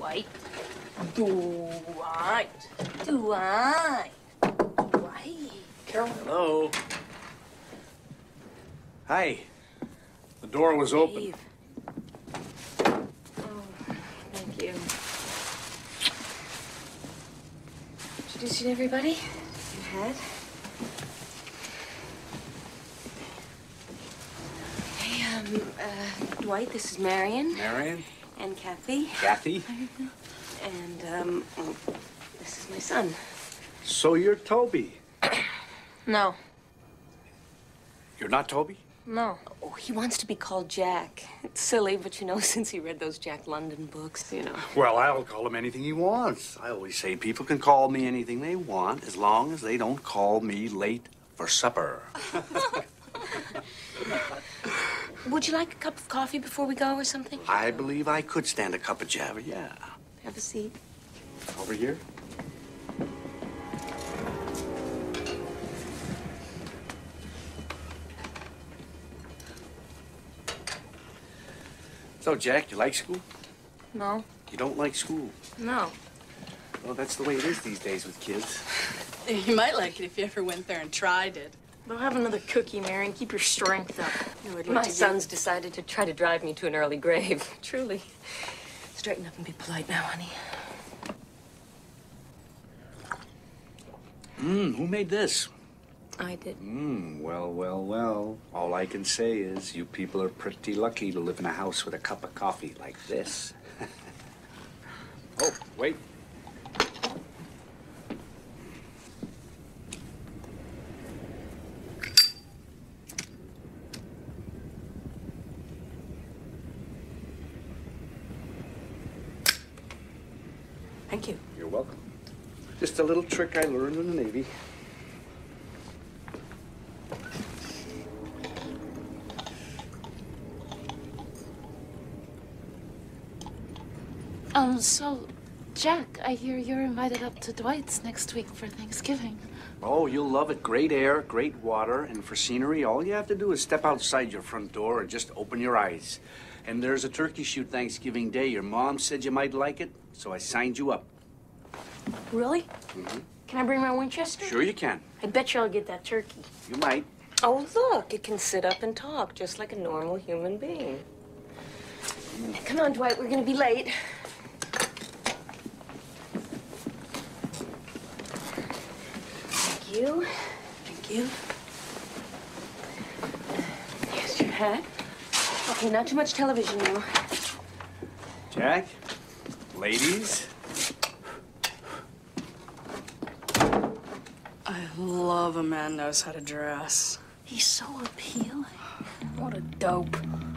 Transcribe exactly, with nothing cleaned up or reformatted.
Dwight. Dwight. Dwight. Dwight. Carol. Hello. Hi. The door was open. Dave. Oh, thank you. Introduce you to everybody? You had? Hey, um, uh, Dwight, this is Marion. Marion. And Kathy. Kathy. And, um, this is my son. So you're Toby. No. You're not Toby? No. Oh, he wants to be called Jack. It's silly, but you know, since he read those Jack London books, you know. Well, I'll call him anything he wants. I always say people can call me anything they want as long as they don't call me late for supper. Would you like a cup of coffee before we go or something? I believe I could stand a cup of java, yeah. Have a seat. Over here? So, Jack, you like school? No. You don't like school? No. Well, that's the way it is these days with kids. You might like it if you ever went there and tried it. Well, have another cookie, Mary, and keep your strength up. You would My like to son's decided to try to drive me to an early grave. Truly. Straighten up and be polite now, honey. Mmm, who made this? I did. Mmm, well, well, well. All I can say is you people are pretty lucky to live in a house with a cup of coffee like this. Oh, wait. Thank you. You're welcome. Just a little trick I learned in the Navy. Um, so, Jack, I hear you're invited up to Dwight's next week for Thanksgiving. Oh, you'll love it. Great air, great water, and for scenery, all you have to do is step outside your front door and just open your eyes. And there's a turkey shoot Thanksgiving Day. Your mom said you might like it, so I signed you up. Really? Mm-hmm. Can I bring my Winchester? Sure you can. I bet you I'll get that turkey. You might. Oh, look, it can sit up and talk just like a normal human being. Come on, Dwight, we're gonna be late. Thank you. Thank you. Here's your hat. Okay, not too much television now. Jack, ladies. I love a man knows how to dress. He's so appealing. What a dope.